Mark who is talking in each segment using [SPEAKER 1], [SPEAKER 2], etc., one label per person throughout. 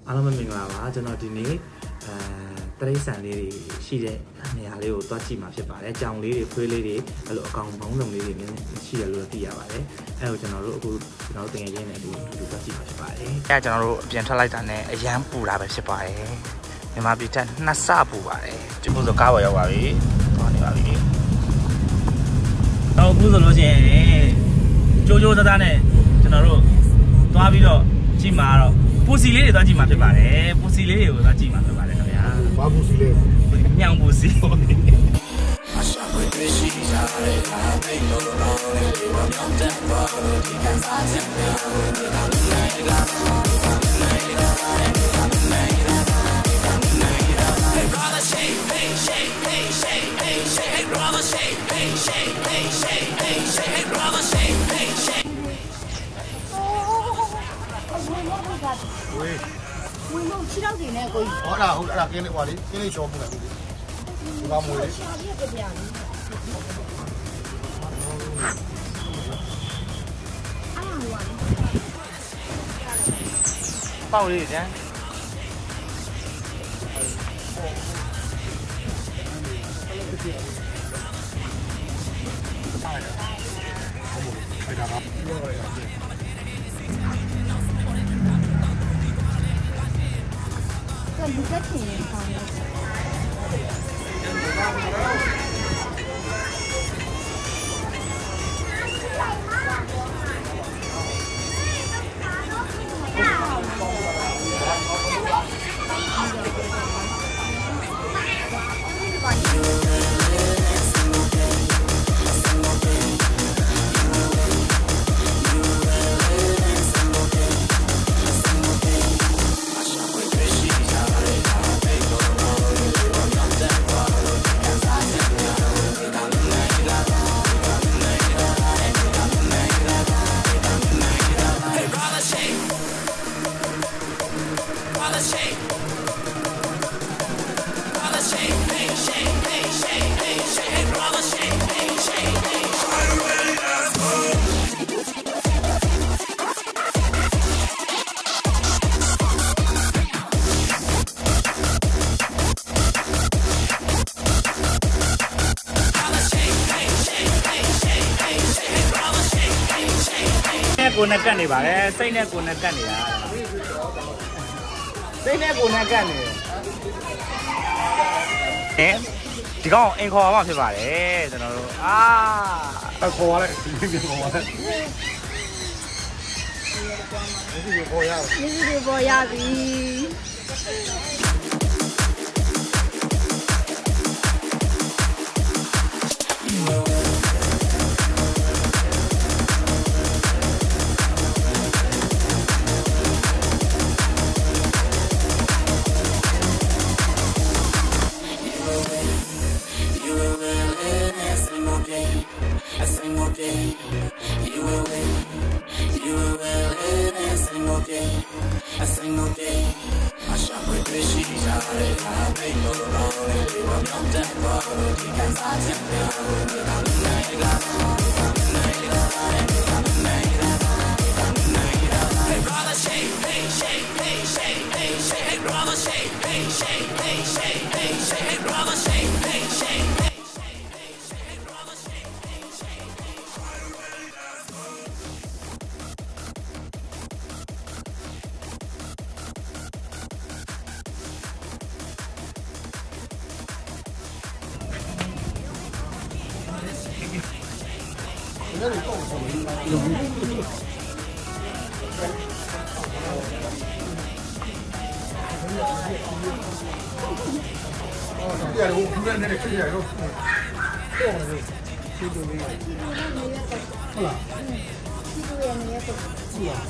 [SPEAKER 1] အားလုံးပဲမင်္ဂလာပါကျွန်တော်ဒီနေ့တရိတ်ဆန်လေးတွေရှိတဲ့နေရာလေးကိုတွားကြည့်မှာဖြစ်ပါတယ်ကြောင်လေးတွေဖွေးလေးတွေအဲ့လိုအကောင်ဘုံလုံးလေးတွေရှိတယ်လို့သိရပါတယ်အဲ့တော့ကျွန်တော်တို့အခုကျွန်တော်တကယ်ချင်းနဲ့အတူတွားကြည့်မှာဖြစ်ပါတယ်အဲ့ကျွန်တော်တို့အပြင်ထွက်လိုက်တာနဲ့အရန်ပူတာပဲဖြစ်ပါတယ်မြန်မာပြည်ထက်2 ဆပူပါတယ်ဒီခုဆိုကားပေါ်ရောက်ပါပြီသွားနေပါပြီတော့အခုဆိုလို့ရှိရင်ကြိုးကြိုးသားသားနဲ့ကျွန်တော်တို့သွားပြီးတော့ကြည့်မှာတော့ပူစီလေးတွေသွားကြည့်မှာဖြစ်ပါတယ်ပူစီလေးတွေကိုသွားကြည့်မှာဖြစ်ပါတယ်ခင်ဗျာဘာပူစီလေးညောင်ပူစီ
[SPEAKER 2] 我弄其他的那个。好啦，好啦，给你话哩，给你小布啦，你把木嘞。
[SPEAKER 1] 爆了一点。
[SPEAKER 2] 这不是挺方便。
[SPEAKER 1] ကိုနဲ့ကတ်နေပါတယ်စိတ်နဲ့ကိုနဲ့ကတ်နေတာစိတ်နဲ့ကိုနဲ့ကတ်နေတယ်ဒီကောင်အိမ်ခေါ်မှဖြစ်ပါတယ်ကျွန်တော်တို့
[SPEAKER 2] ခေါ်ရလိုက်ဒီနေ့ခေါ်ရလိုက်ဒီလိုခေါ်ရအောင်
[SPEAKER 3] ဒီလိုပေါ်ရပြီ
[SPEAKER 2] 那你告诉我，这点我不在那里吃点肉，这样就这就没有。是吧？这个也没有。是吧？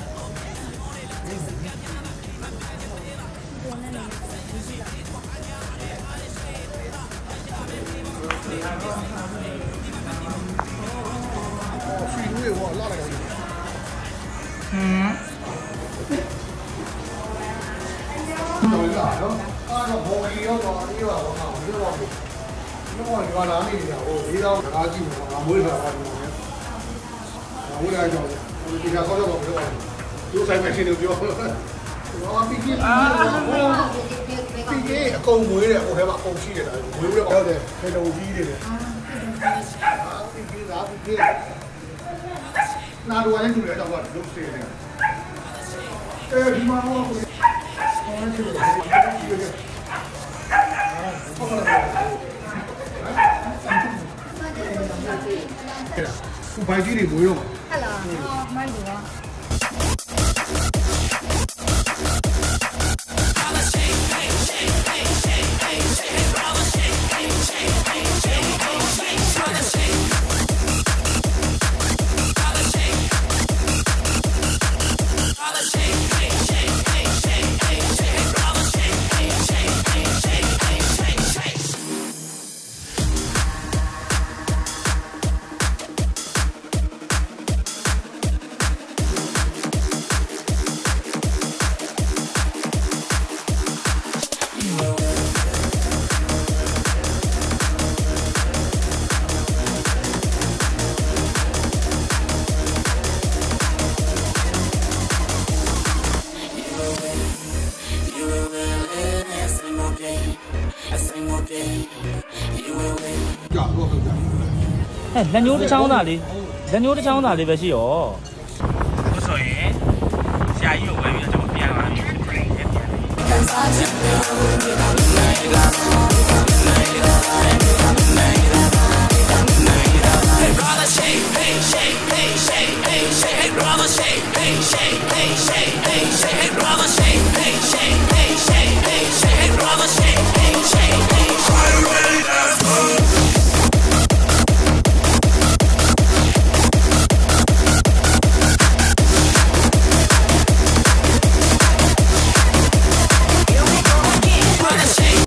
[SPEAKER 2] 我拿那个，我回到他进去，我没啥话我来讲，你看好像我没有，有3块钱就标。 အကုန်မွေးတယ်ဟိုထဲမှာအကုန်ရှိတယ်ဒါမွေးလို့ဟုတ်တယ်ဖေလုံကြီးတွေလေဒီသားဒီနားတော့လည်းတူတယ်တော့လုံးစေတယ်အဲဒီမှာဟိုကိုရှိတယ်ဘိုင်ကြီးတွေမွေးတော့ဟဲ့လားမိုင်းတော့
[SPEAKER 1] လက်ညိုးတစ်ချောင်းသားလေးပဲရှိရောဟုတ်ဆိုရင်ဆရာကြီးကိုဝယ်ပြီးတော့ကျွန်တော်ပြန်လာပြီHey brother shake hey shake hey shake hey shake hey brother shake hey shake hey shake hey shake hey brother shake hey